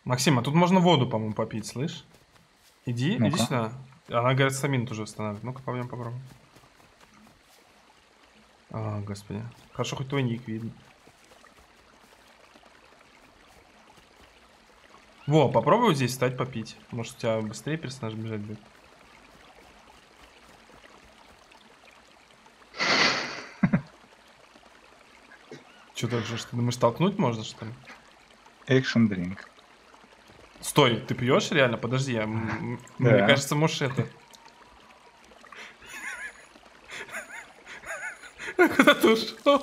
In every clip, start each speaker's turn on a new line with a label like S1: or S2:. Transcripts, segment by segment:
S1: Максим, а тут можно воду, по-моему, попить, слышь? Иди
S2: Ну-ка.
S1: сюда. Она, говорит, стамину тоже восстанавливает. Ну-ка, пойдем попробуем. А, господи. Хорошо, хоть твой ник видно. Во, попробуй вот здесь встать попить. Может, у тебя быстрее персонаж бежать будет. Что ты думаешь, толкнуть можно, что ли?
S2: Action drink.
S1: Стой, ты пьешь реально? Подожди, мне кажется, можешь это... Куда ты ушел?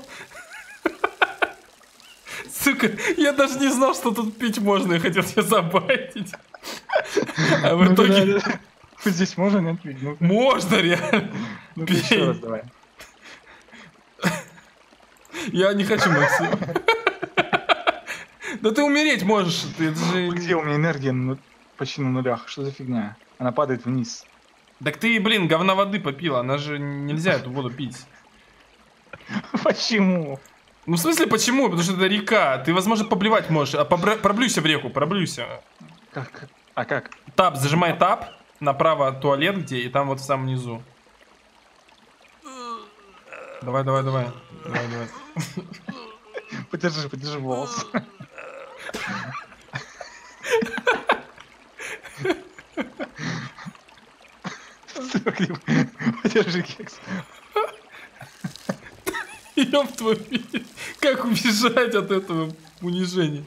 S1: Сука, я даже не знал, что тут пить можно, я хотел тебя забайтить. А в итоге...
S2: Здесь можно, нет, пить? Ну,
S1: можно, реально.
S2: ну еще раз давай.
S1: Я не хочу, Максим. Да ты умереть можешь. Ты же...
S2: Где у меня энергия почти на нулях? Что за фигня? Она падает вниз.
S1: Так ты, блин, говна воды попила. Она же нельзя эту воду пить.
S2: Почему?
S1: Ну, в смысле, почему? Потому что это река. Ты, возможно, поблевать можешь. А проблюйся в реку, проблюйся.
S2: Как? А как?
S1: Тап, зажимай тап. Направо туалет где, и там вот в самом низу. Давай.
S2: Подержи волос. Подержи кекс.
S1: Ёб твою, как убежать от этого унижения?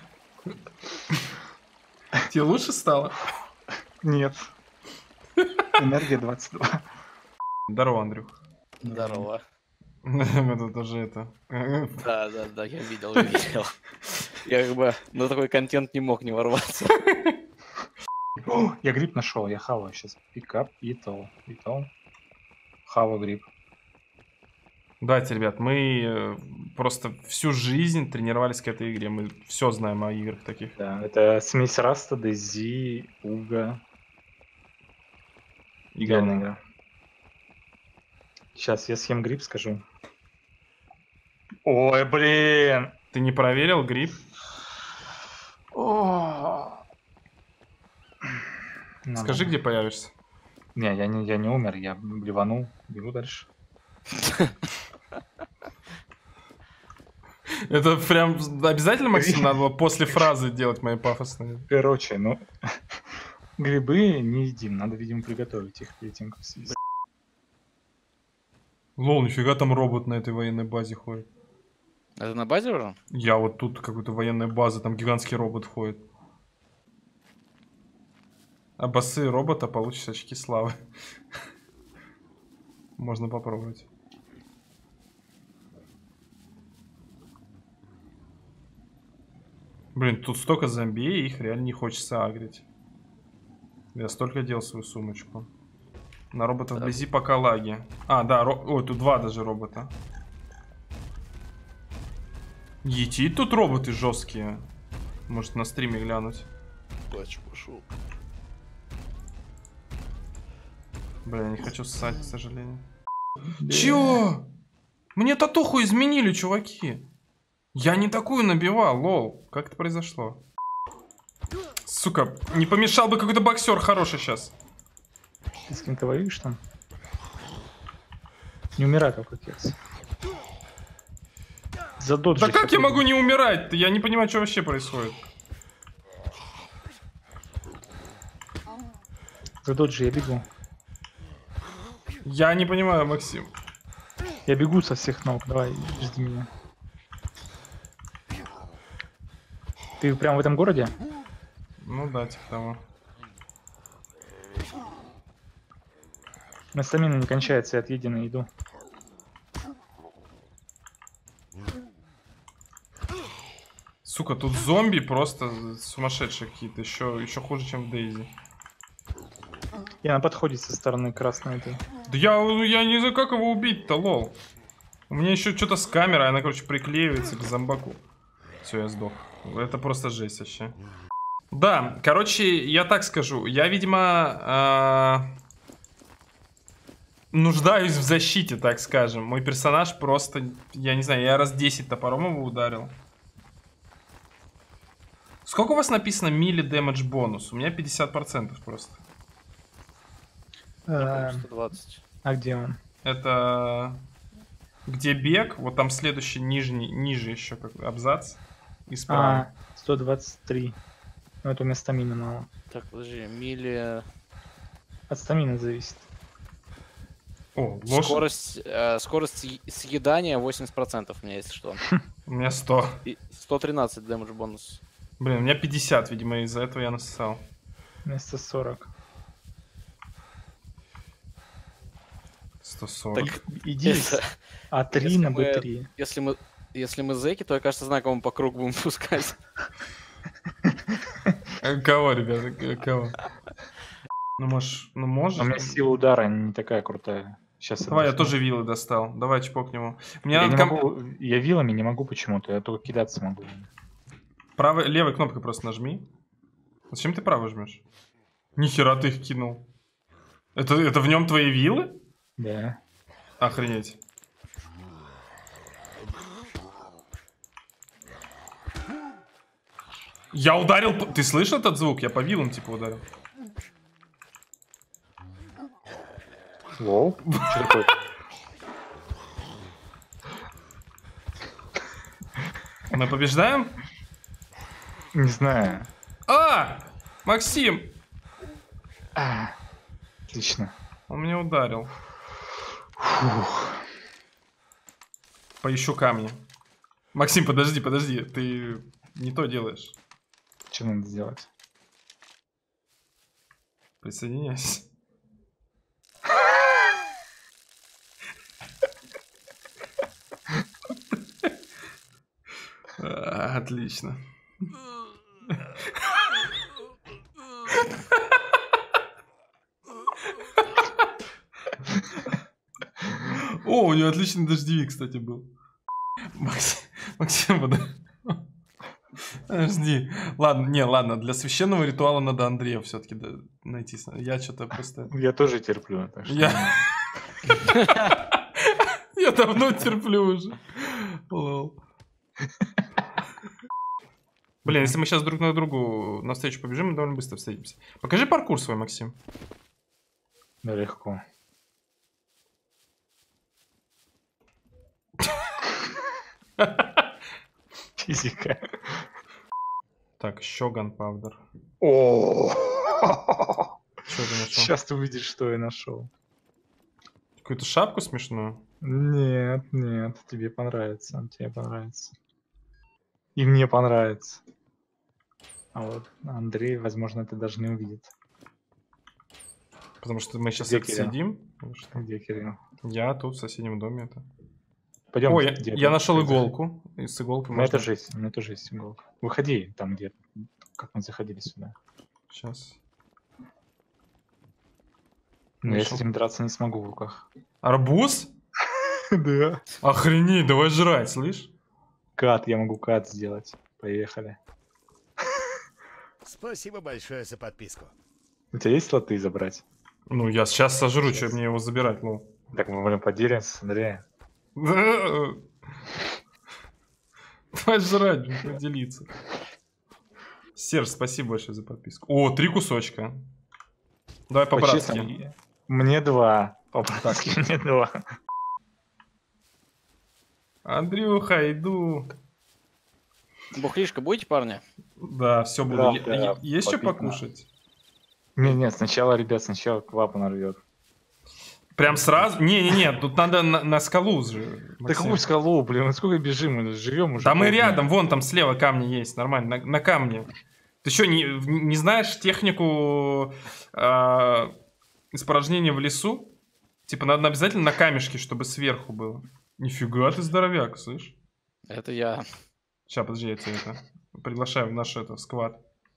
S1: Тебе лучше стало?
S2: Нет. Энергия 22.
S1: Здорово, Андрюх.
S3: Здорово.
S1: Мы тут тоже это...
S3: Да, я видел. Я как бы на такой контент не мог не ворваться.
S2: О, я гриб нашел, я хаваю сейчас. Пикап, итол. Хаваю гриб.
S1: Давайте, ребят, мы просто всю жизнь тренировались к этой игре. Мы все знаем о играх таких.
S2: Да, это смесь Раста, Дези, Уга. Идеальная игра. Сейчас я съем гриб, скажу. Ой, блин!
S1: Ты не проверил гриб? Скажи, где появишься.
S2: Не, я не умер, я блеванул. Бегу дальше.
S1: Это прям обязательно, Максим, надо было после фразы делать мои пафосные?
S2: Короче, ну... Грибы не едим, надо, видимо, приготовить их перед тем, как съесть.
S1: Лол, нифига там робот на этой военной базе ходит.
S3: Это на базе уже?
S1: Я вот тут какой-то военная база, там гигантский робот ходит. А басы робота получишь очки славы. Можно попробовать. Блин, тут столько зомби, их реально не хочется агрить. Я столько делал свою сумочку. На робота вблизи пока лаги. А, да, ой, тут два даже робота. Ети тут роботы жесткие. Может на стриме глянуть.
S3: Плачу, пошел.
S1: Бля, я не хочу ссать, к сожалению. Чё? Мне татуху изменили, чуваки. Я не такую набивал, лол. Как это произошло? Сука, не помешал бы какой-то боксер хороший сейчас.
S2: Ты с кем-то воюешь там? Не умирай, какой кекс.
S1: Да как я могу не умирать-то? Я не понимаю, что вообще происходит.
S2: Задоджи, я бегу.
S1: Я не понимаю, Максим.
S2: Я бегу со всех ног, давай, жди меня. Ты прям в этом городе?
S1: Ну да, типа того.
S2: У меня стамина не кончается, я отъеденный иду.
S1: Сука, тут зомби просто сумасшедшие какие-то. Еще хуже, чем в Дейзи.
S2: Я на подходе со стороны красной этой.
S1: Да я не знаю, как его убить-то, лол. У меня еще что-то с камерой, она, короче, приклеивается к зомбаку. Все, я сдох. Это просто жесть вообще. Да, короче, я так скажу. Я, видимо, нуждаюсь в защите, так скажем. Мой персонаж просто, я не знаю, я раз 10 топором его ударил. Сколько у вас написано мили дэмэдж бонус? У меня 50% просто.
S3: 120.
S2: А где он?
S1: Это где бег, вот там следующий ниже еще как абзац. И справа.
S2: 123. Ну это у меня стамина мало.
S3: Так, подожди, мили...
S2: От стамина зависит.
S1: О, лошадь.
S3: Скорость съедания 80% у меня, если что.
S1: У меня 100.
S3: И 113 дэмэдж бонус.
S1: Блин, у меня 50, видимо, из-за этого я насосал.
S2: Вместо 40.
S1: 140.
S3: Так,
S2: Иди.
S3: это-
S2: А3
S3: если
S2: на
S3: мы-
S2: B3.
S3: Если мы зэки, то я, кажется, знаю, кого мы по кругу будем пускать.
S1: Кого, ребята, кого? Ну, можешь... Ну, можешь.
S2: У меня сила удара не такая крутая. Сейчас
S1: Давай, я тоже вилы достал. Давай, чпокнем. Мне
S2: Я,
S1: надо
S2: не могу, я вилами не могу почему-то, я только кидаться могу.
S1: правой, левой кнопкой просто нажми. Зачем ты правой жмешь? Нихера ты их кинул. Это в нем твои вилы?
S2: Да.
S1: Охренеть. Я ударил... Ты слышал этот звук? Я по вилам типа ударил.
S2: Лол? Что такое?
S1: Мы побеждаем?
S2: Не знаю.
S1: Максим!
S2: Отлично.
S1: Он меня ударил.
S2: Фух.
S1: Поищу камни. Максим, подожди. Ты не то делаешь.
S2: Что надо сделать?
S1: Присоединяйся. Отлично. О, у него отличный дождевик, кстати, был. Максим, подожди. Ладно, для священного ритуала надо Андрея все-таки найти. Я что-то просто...
S2: Я тоже терплю. Так что...
S1: Я давно терплю уже. Лол. Блин, если мы сейчас друг на другу навстречу побежим, мы довольно быстро встретимся. Покажи паркур свой, Максим.
S2: Да, легко. Физика.
S1: Так, еще ганпаудер.
S2: О,
S1: Что ты нашел?
S2: сейчас ты увидишь, что я нашел.
S1: Какую-то шапку смешную?
S2: Нет, тебе понравится, И мне понравится. А вот Андрей, возможно, это даже не увидит.
S1: Потому что мы сейчас
S2: Где
S1: их
S2: Кирилл?
S1: съедим.
S2: Где Кирилл?
S1: Я тут в соседнем доме это.
S2: Пойдем.
S1: Ой, я нашел иголку. И с иголкой
S2: У меня
S1: можно...
S2: тоже есть иголка. Выходи там, где... Как мы заходили сюда.
S1: Сейчас.
S2: Но я с
S1: Нашел.
S2: этим драться не смогу в руках.
S1: Арбуз?
S2: Да.
S1: Охренеть, давай жрать, слышь?
S2: Я могу кат сделать. Поехали.
S4: Спасибо большое за подписку.
S2: У тебя есть слоты забрать?
S1: Ну, я сейчас сожру, что мне его забирать, лол.
S2: Так мы будем поделиться с Андреем.
S1: Давай жрать, блин, поделиться. Серж, спасибо большое за подписку. О, 3 кусочка. Давай по-братски.
S2: По-честному, мне 2. По-братски мне 2.
S1: Андрюха, иду.
S3: Бухлишка будете, парни?
S1: Да, все буду.
S2: Да,
S1: Есть что
S2: попить надо.
S1: покушать?
S2: Нет, сначала клапан нарвет.
S1: Прям сразу? Не, тут надо на скалу же.
S2: Да
S1: Максим.
S2: какую скалу, блин, мы сколько бежим, мы живем уже.
S1: Да мы
S2: полдня.
S1: рядом, вон там слева камни есть, нормально, на камне. Ты что, не знаешь технику испражнения в лесу? Типа надо обязательно на камешке, чтобы сверху было. Нифига ты здоровяк, слышь?
S3: Это я.
S1: Сейчас, подожди, я тебя это приглашаю в наш сквад.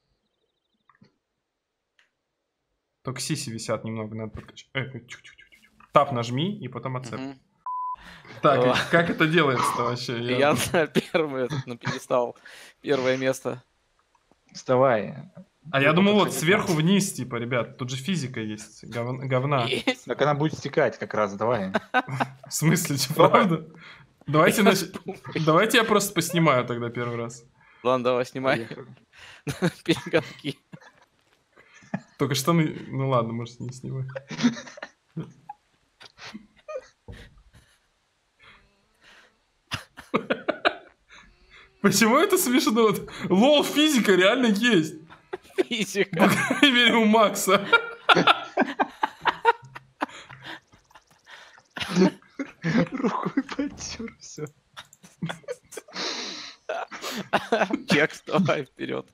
S1: Только сиси висят немного, надо подкачать. Тап нажми и потом отцеп.
S3: Мгм.
S1: Так,
S3: О.
S1: как это делается-то вообще?
S3: Я на первый на пьедестал. Первое место.
S2: Вставай.
S1: А я
S2: Ну,
S1: думал, вот
S2: подходи.
S1: сверху вниз, типа, ребят, тут же физика есть, говна.
S3: Есть.
S2: Так она будет стекать как раз, давай.
S1: В смысле, что, правда? Давайте я просто поснимаю тогда первый раз.
S3: Ладно, давай, снимай.
S2: Поехали.
S3: Перегонки.
S1: Только штаны... Ну ладно, может, не снимай. Почему это смешно? Лол, физика реально есть.
S3: Физика.
S1: По крайней мере, у Макса.
S2: Рукой потер, все.
S3: Текст, давай вперед.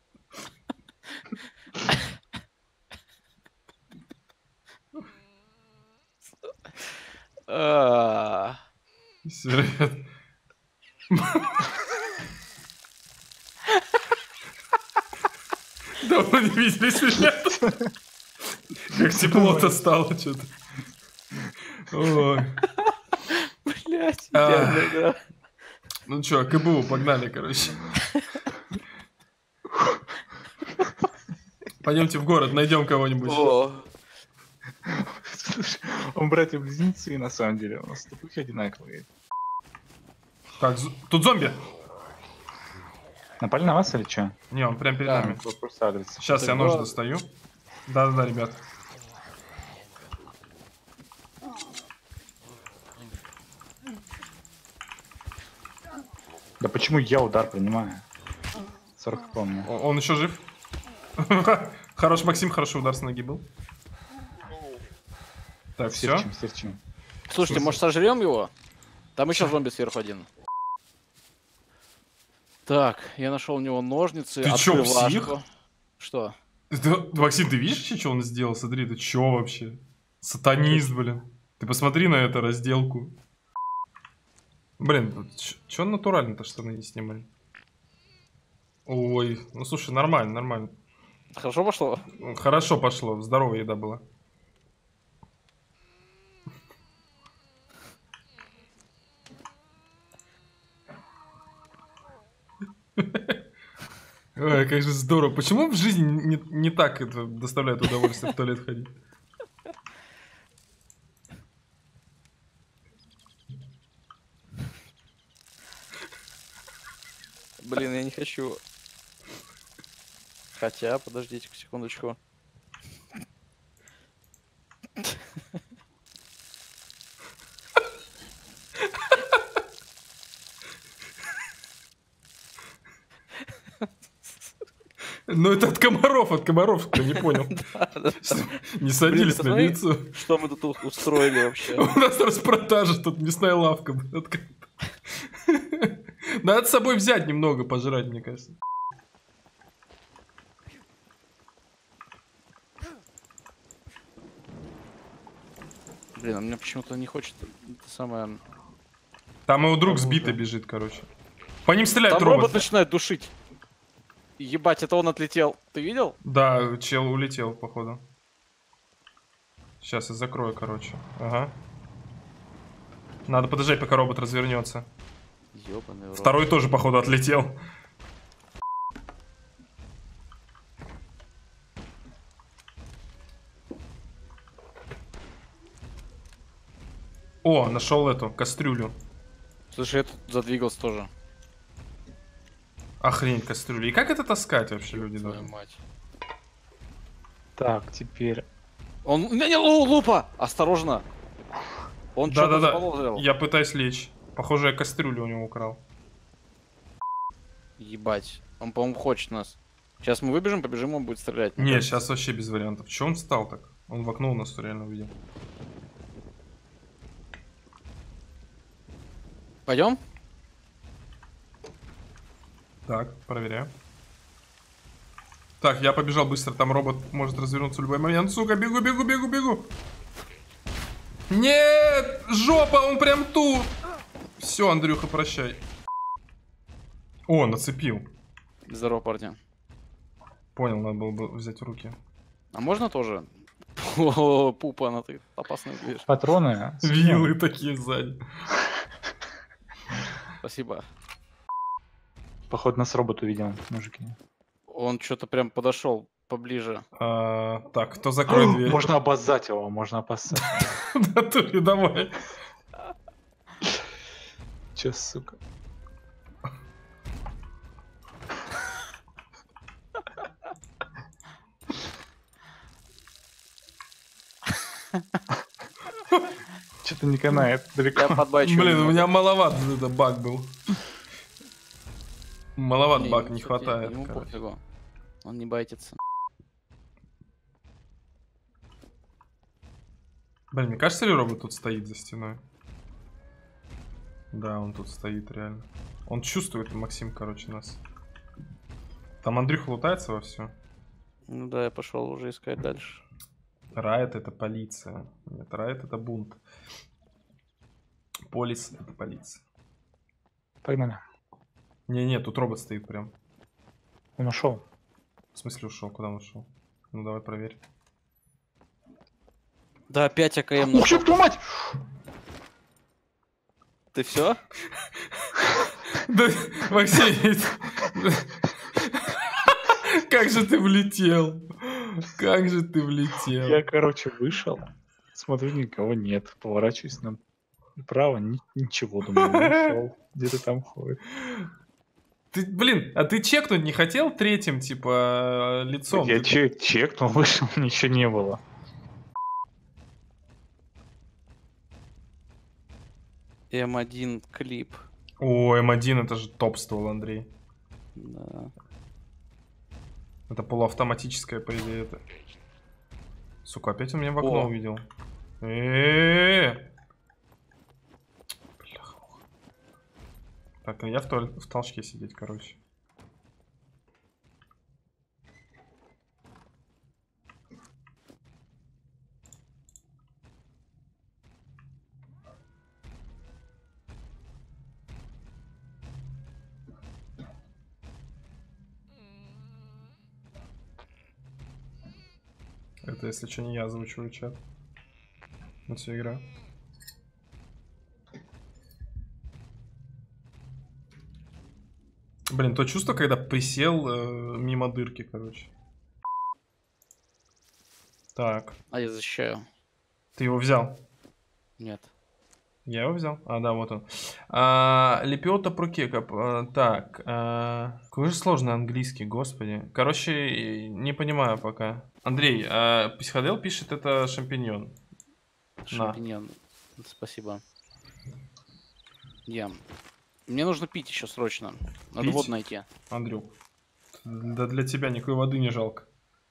S1: Всё, ребят. Давно не виделись, ребята. Как тепло-то стало что-то. Ой.
S3: Блять, идеальная игра.
S1: Ну чё, КБУ, погнали, короче. Пойдемте в город, найдем кого-нибудь.
S3: О,
S2: Слушай, он братья-близнецы, на самом деле. У нас таких одинаковые.
S1: Так, тут зомби.
S2: Напали на вас или что?
S1: Не, он прям перед
S3: Да.
S1: нами.
S2: Просто адрес.
S1: Сейчас я нож достаю. Да-да-да, ребят.
S2: Да почему я удар принимаю? 40 помню.
S1: Он еще жив. Хорош, Максим, хороший удар с ноги был. Так, все.
S2: Серчим.
S3: слушайте, может сожрем его? Там еще зомби сверху один. Так, я нашел у него ножницы.
S1: Ты чё,
S3: открыл
S1: псих?
S3: лавку. Что?
S1: Максим, ты видишь, что он сделал? Смотри, ты чё вообще? Сатанист, блин. Ты посмотри на эту разделку. Блин, чё натурально-то штаны не снимали? Ой, ну слушай, нормально, нормально.
S3: Хорошо пошло?
S1: Хорошо пошло, здоровая еда была. Ой, как же здорово. Почему в жизни не так это доставляет удовольствие в туалет ходить?
S3: Блин, я не хочу. Хотя, подождите секундочку.
S1: Ну это от комаров, кто не понял. Не садились на
S3: посмотри.
S1: лицо.
S3: Что мы тут устроили вообще?
S1: У нас распродажа, тут мясная лавка открыта. Надо с собой взять немного пожрать, мне кажется.
S3: Блин, а мне почему-то не хочет это самое...
S1: Там его друг сбитый бежит, короче. По ним стреляет
S3: Там робот
S1: робот.
S3: начинает душить. Ебать, это он отлетел. Ты видел?
S1: Да, чел улетел, походу. Сейчас я закрою, короче. Ага. Надо подождать, пока робот развернется.
S3: Ёбаный рот.
S1: Второй тоже, походу, отлетел. О, нашел эту кастрюлю.
S3: Слушай, я тут задвигался тоже.
S1: Охренеть, кастрюля. И как это таскать вообще, люди
S3: Твою
S1: должны?
S3: мать.
S2: Так, теперь...
S3: Он... Не, лупа! Осторожно! Он что-то
S1: Да-да-да.
S3: заподозрил.
S1: Я пытаюсь лечь. Похоже, я кастрюлю у него украл.
S3: Ебать. Он, по-моему, хочет нас. Сейчас мы выбежим, побежим, он будет стрелять. мне
S1: Не,
S3: кажется.
S1: сейчас вообще без вариантов. Че он встал так? Он в окно у нас реально увидел.
S3: Пойдем?
S1: Так, проверяю. Так, я побежал быстро. Там робот может развернуться в любой момент. Сука, бегу, бегу, бегу, бегу. Нет! Жопа, он прям тут! Все, Андрюха, прощай. О, нацепил.
S3: Здорово, парни.
S1: Понял, надо было бы взять в руки.
S3: А можно тоже? О, пупа, она ты опасная вещь.
S2: Патроны.
S1: Вилы такие сзади.
S3: Спасибо.
S2: Походу нас робот увидел, мужики.
S3: Он что-то прям подошел поближе.
S1: Так, кто закроет дверь?
S2: Можно обоссать его, можно обоссать.
S1: В натуре, давай.
S2: Че, сука? Что-то не канает далеко.
S3: Я подбачу.
S1: Блин, у меня маловат это баг был. Маловат баг, не
S3: кстати,
S1: хватает.
S3: Ему
S1: короче.
S3: пофигу. Он не байтится.
S1: Блин, мне кажется, ли робот тут стоит за стеной? Да, он тут стоит реально. Он чувствует, Максим, короче, нас. Там Андрюха лутается во все.
S3: Ну да, я пошел уже искать дальше.
S1: Райт это полиция. Нет, Райт это бунт. Полис это полиция.
S2: Погнали.
S1: Не-не, тут робот стоит прям.
S2: Он ушел.
S1: В смысле ушел? Куда он ушел? Ну давай проверь.
S3: Да, опять АКМ.
S2: Ух, ёб твою мать!
S3: Ты все?
S1: Да, Максим, как же ты влетел? Как же ты влетел?
S2: Я, короче, вышел. Смотрю, никого нет. Поворачиваюсь направо, ничего, думаю, ушел. Где-то там ходит.
S1: Ты, блин, а ты чекнуть не хотел третьим, типа, лицом?
S2: Я
S1: Ты-
S2: чекнул, вышел, ничего не было.
S3: М1 клип.
S1: О, М1 это же топ ствол, Андрей.
S3: Да.
S1: Это полуавтоматическое, по идее, это. Сука, опять он меня в окно
S3: О.
S1: увидел. Бляха. Так, я в толчке сидеть, короче. Это, если что, не я озвучиваю чат. Вот вся игра. Блин, то чувство, когда присел мимо дырки, короче. Так,
S3: А я защищаю.
S1: ты его взял?
S3: Нет.
S1: Я его взял? А, да, вот он. Лепиота прокека. Так, какой же сложный английский, господи. Короче, не понимаю пока. Андрей, Психодел пишет, это шампиньон.
S3: Шампиньон. Спасибо. Ем. Мне нужно пить еще срочно. Надо
S1: Пить?
S3: воду найти.
S1: Андрюк, да для тебя никакой воды не жалко.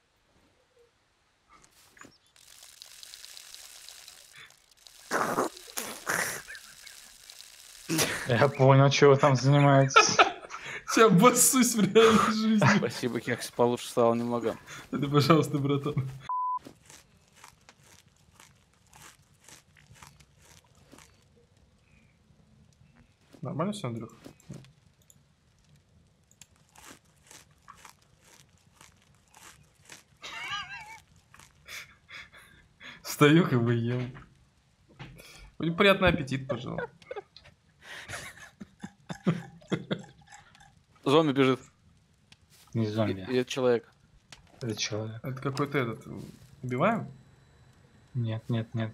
S2: Я понял, что вы там занимаетесь.
S1: Сейчас боссусь в реальной жизни.
S3: Спасибо, Кекс, получше стало немного.
S1: Это, пожалуйста, братан. Нормально все, Андрюх? Стою, как бы ем. Приятный аппетит, пожалуйста.
S3: Зомби бежит.
S2: Не зомби,
S3: И это человек.
S2: это человек.
S1: Это какой-то этот... Убиваем?
S2: Нет.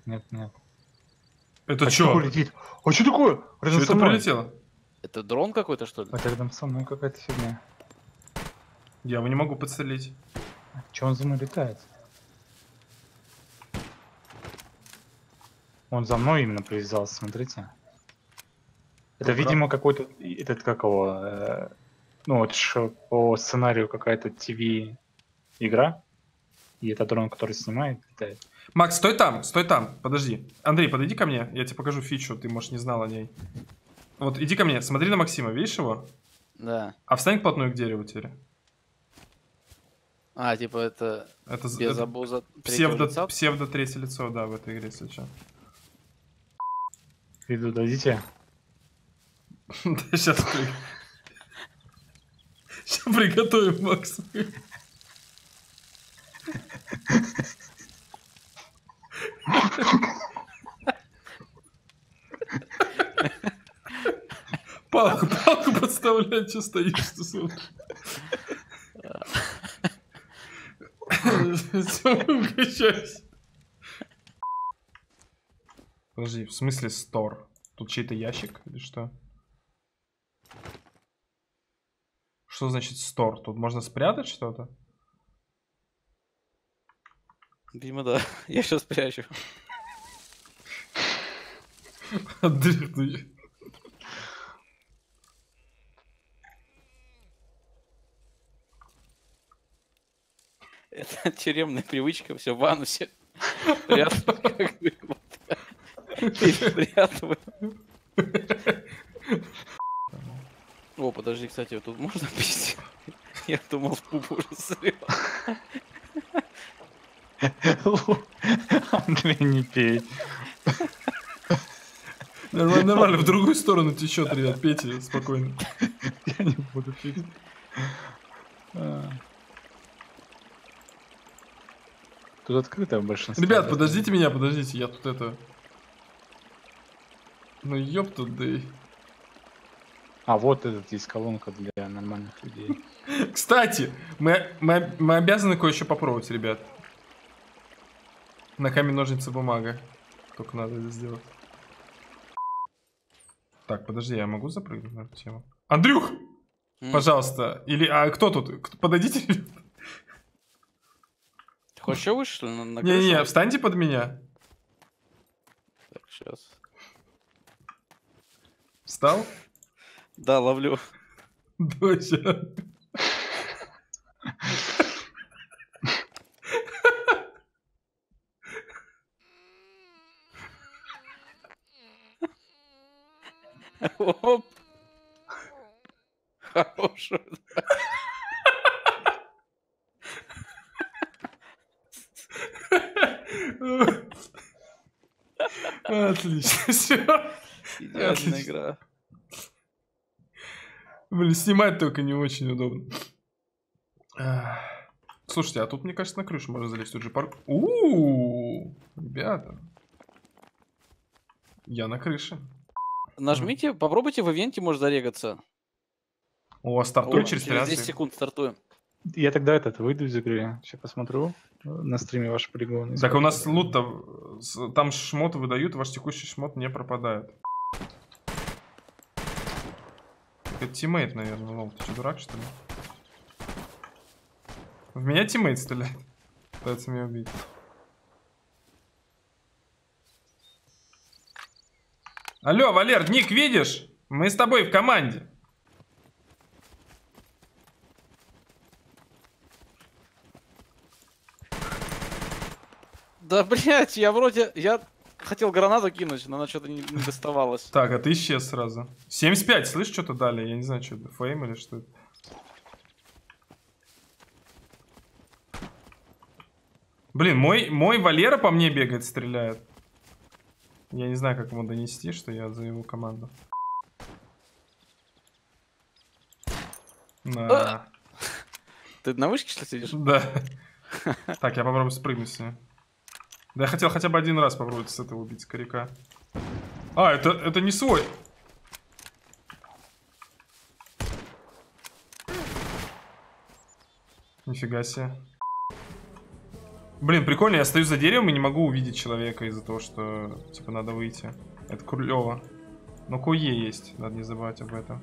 S1: Это
S2: А
S1: чё?
S2: что летит? А что такое?
S1: Чё
S2: Рядом со
S1: это
S2: мной.
S1: прилетело?
S3: Это дрон какой-то, что ли?
S2: Это рядом со мной какая-то фигня.
S1: Я его не могу подстрелить.
S2: Че он за мной летает? Он за мной именно привязался, смотрите. Это,
S1: Ну-ка.
S2: видимо, какой-то... Этот, как его... ну, вот по сценарию какая-то ТВ-игра. И это дрон, который снимает, летает.
S1: Макс, стой там, подожди. Андрей, подойди ко мне, я тебе покажу фичу, ты, может, не знал о ней. Вот, иди ко мне, смотри на Максима, видишь его?
S3: Да.
S1: А встань вплотную к дереву теперь.
S3: А, типа это
S1: Это,
S3: без
S1: это
S3: обуза третьего лица?
S1: псевдо третье лицо, да, в этой игре, если что.
S2: Иду, дадите?
S1: Да, сейчас приготовим, Макс. Палку подставлять, что стоишь, что смотришь. Всё, угощайся. Подожди, в смысле стор? Тут чей-то ящик или что? Что значит стор? Тут можно спрятать что-то?
S3: Видимо, да. Я сейчас прячу.
S1: Андрюх,
S3: Это тюремная привычка, все в анусе. Перепрятываю. О, подожди, кстати, вот тут можно пить? Я думал, в пупу уже срёт.
S2: Андрей, не пей.
S1: Нормально, нормально, в другую сторону течет, ребят, пейте спокойно.
S2: Я не буду пить. Тут открыто в большинстве.
S1: Ребят, подождите меня, подождите, я тут это... Ну ёпта, да и...
S2: А, вот этот есть колонка для нормальных людей.
S1: Кстати, мы обязаны кое-что попробовать, ребят. На камень, ножницы, бумага. Только надо это сделать. Так, подожди, я могу запрыгнуть на эту тему? Андрюх! Пожалуйста. Или, а кто тут? Подойдите.
S3: Ты хочешь еще выше, что ли, на
S1: Не-не,
S3: крышу?
S1: встаньте под меня.
S3: Так, сейчас.
S1: Встал?
S3: Да, ловлю.
S1: Доча.
S3: Оп. Хороший.
S1: Отлично, все.
S3: Идеальная
S1: Отлично.
S3: игра.
S1: Блин, снимать только не очень удобно. Слушайте, а тут, мне кажется, на крышу можно залезть. Тут же парк. Ребята. Я на крыше.
S3: Нажмите, попробуйте в ивенте, может зарегаться.
S1: О, стартуй
S3: О,
S1: через
S3: через 10
S1: 13.
S3: секунд стартуем.
S2: Я тогда выйду из игры. Сейчас посмотрю на стриме ваши полигоны.
S1: Так у нас лут-то... Там шмоты выдают, ваш текущий шмот не пропадает. Это тиммейт, наверное. Лол, ты что, дурак, что ли? В меня тиммейт стреляет. Пытается меня убить. Алло, Валер, ник видишь? Мы с тобой в команде.
S3: Да, блять, я вроде... Я хотел гранату кинуть, но она что-то не доставалась.
S1: Так, а ты исчез сразу. 75, слышь, что-то дали? Я не знаю, что это. Фейм или что это? Блин, мой Валера по мне бегает, стреляет. Я не знаю, как ему донести, что я за его команду. На.
S3: Ты на вышке, что ли, сидишь?
S1: Да. Так, я попробую спрыгнуть с нее. Да я хотел хотя бы один раз попробовать с этого убить скоряка. А, это не свой. Нифига себе. Блин, прикольно, я стою за деревом и не могу увидеть человека из-за того, что, типа, надо выйти. Это клево. Но КУЕ есть, надо не забывать об этом.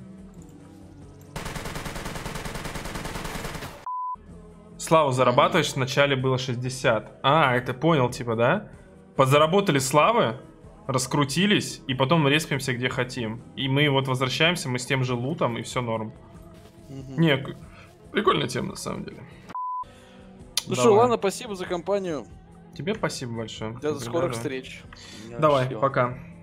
S1: Славу зарабатываешь, вначале было 60. А, это понял, типа, да? Подзаработали славы, раскрутились, и потом респимся где хотим. И мы вот возвращаемся, мы с тем же лутом, и все норм. Не, прикольная тема, на самом деле.
S3: Ну
S1: Давай.
S3: что, ладно, спасибо за компанию.
S1: Тебе спасибо большое.
S3: До скорых встреч.
S1: Давай, пока.